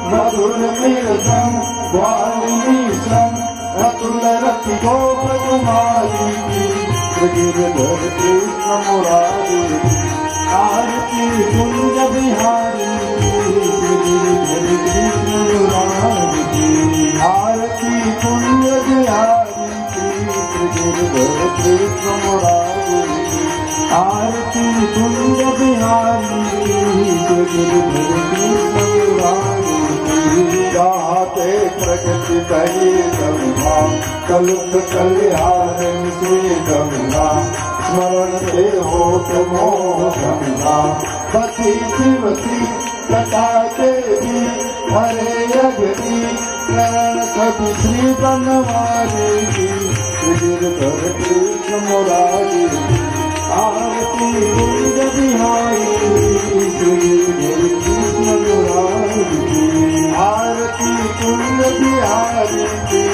मधुर मीरसम वाल्मीशम अतुल रति गोप कुमारी गिरधर कृष्ण मुरारी आरती कुंज बिहारी गिरधर कृष्ण मुरारी आरती कुंज बिहारी गिरधर कृष्ण मुरारी आरती कुंज बिहारी गिरधर कृष्ण मुरारी गाते प्रगति दही गंगा कलुष कल्याण से गंगा स्मरण से हो मोह गंगा पति शिवसी लता देवी हरे अग्नि करण कवि श्री बनवारी गिरधर कृष्ण मुरारी आरती कुंज बिहारी गिरधर कृष्ण मुरारी आरती कुंज बिहारी